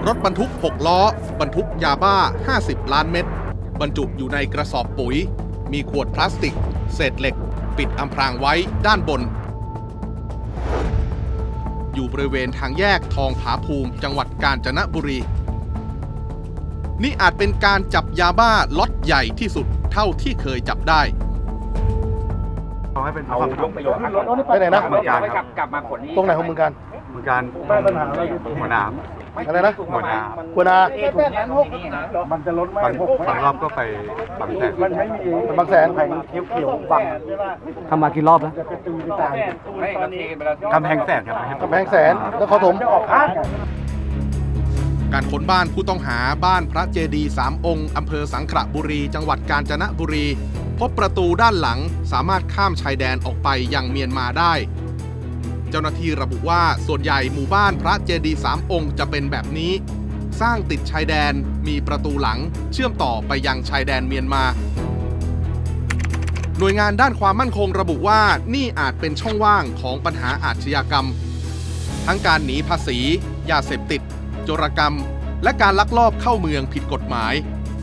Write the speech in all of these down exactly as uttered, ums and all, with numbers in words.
รถบรรทุกหกล้อบรรทุกยาบ้าห้าสิบล้านเม็ดบรรจุอยู่ในกระสอบปุ๋ยมีขวดพลาสติกเศษเหล็กปิดอำพรางไว้ด้านบนอยู่บริเวณทางแยกทองผาภูมิจังหวัดกาญจนบุรีนี่อาจเป็นการจับยาบ้าล็อตใหญ่ที่สุดเท่าที่เคยจับได้เอาให้เป็นเอายกประโยชน์ไปไหนนะเมืองการครับกลับมาขนนี้ตรงไหนของเมืองการเมืองการหัวหนามอะไรนะหัวหนามหัวนามันจะล้นไหมบางรอบก็ไปบางแสนมันไม่มีบางแสนไข่เขียวเขียวบังทำมากี่รอบแล้วกำแพงแสนครับกำแพงแสนแล้วเขาถมการค้นบ้านผู้ต้องหาบ้านพระเจดีย์สามองค์อำเภอสังขละบุรีจังหวัดกาญจนบุรีพบประตูด้านหลังสามารถข้ามชายแดนออกไปยังเมียนมาได้เจ้าหน้าที่ระบุว่าส่วนใหญ่หมู่บ้านพระเจดีย์สามองค์จะเป็นแบบนี้สร้างติดชายแดนมีประตูหลังเชื่อมต่อไปยังชายแดนเมียนมาหน่วยงานด้านความมั่นคงระบุว่านี่อาจเป็นช่องว่างของปัญหาอาชญากรรมทั้งการหนีภาษียาเสพติดโจรกรรมและการลักลอบเข้าเมืองผิดกฎหมาย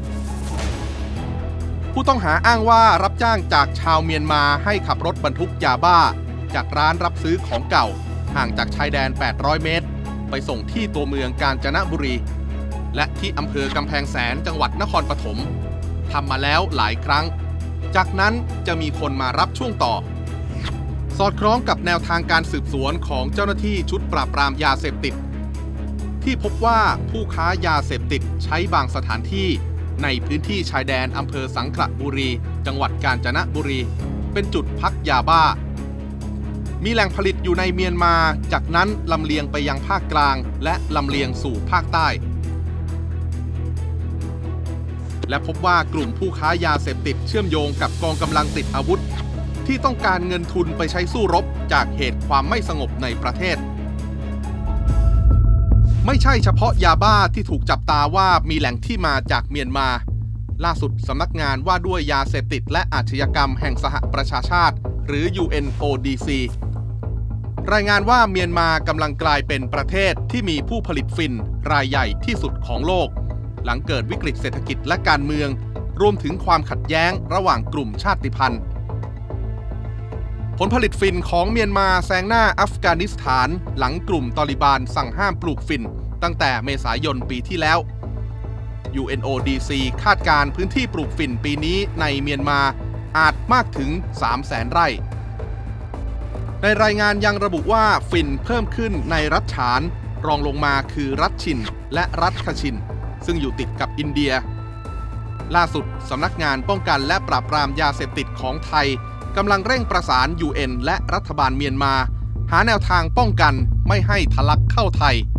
ผู้ต้องหาอ้างว่ารับจ้างจากชาวเมียนมาให้ขับรถบรรทุกยาบ้าจากร้านรับซื้อของเก่าห่างจากชายแดนแปดร้อยเมตรไปส่งที่ตัวเมืองกาญจนบุรีและที่อำเภอกำแพงแสนจังหวัดนครปฐมทำมาแล้วหลายครั้งจากนั้นจะมีคนมารับช่วงต่อสอดคล้องกับแนวทางการสืบสวนของเจ้าหน้าที่ชุดปราบปรามยาเสพติดที่พบว่าผู้ค้ายาเสพติดใช้บางสถานที่ในพื้นที่ชายแดนอำเภอสังขละบุรีจังหวัดกาญจนบุรีเป็นจุดพักยาบ้ามีแหล่งผลิตอยู่ในเมียนมาจากนั้นลำเลียงไปยังภาคกลางและลำเลียงสู่ภาคใต้และพบว่ากลุ่มผู้ค้ายาเสพติดเชื่อมโยงกับกองกำลังติดอาวุธที่ต้องการเงินทุนไปใช้สู้รบจากเหตุความไม่สงบในประเทศไม่ใช่เฉพาะยาบ้าที่ถูกจับตาว่ามีแหล่งที่มาจากเมียนมาล่าสุดสำนักงานว่าด้วยยาเสพติดและอาชญากรรมแห่งสหประชาชาติหรือ ยู เอ็น โอ ดี ซี รายงานว่าเมียนมากำลังกลายเป็นประเทศที่มีผู้ผลิตฟินรายใหญ่ที่สุดของโลกหลังเกิดวิกฤตเศรษฐกิจและการเมืองรวมถึงความขัดแย้งระหว่างกลุ่มชาติพันธุ์ผลผลิตฟินของเมียนมาแซงหน้าอัฟกานิสถานหลังกลุ่มตอลิบานสั่งห้ามปลูกฟินตั้งแต่เมษายนปีที่แล้ว ยู เอ็น โอ ดี ซี คาดการพื้นที่ปลูกฟินปีนี้ในเมียนมาอาจมากถึง สามแสน ไร่ในรายงานยังระบุว่าฟินเพิ่มขึ้นในรัฐฉานรองลงมาคือรัฐชินและรัฐคชินซึ่งอยู่ติดกับอินเดียล่าสุดสำนักงานป้องกันและปราบปรามยาเสพติดของไทยกำลังเร่งประสาน ยู เอ็น และรัฐบาลเมียนมาหาแนวทางป้องกันไม่ให้ทะลักเข้าไทย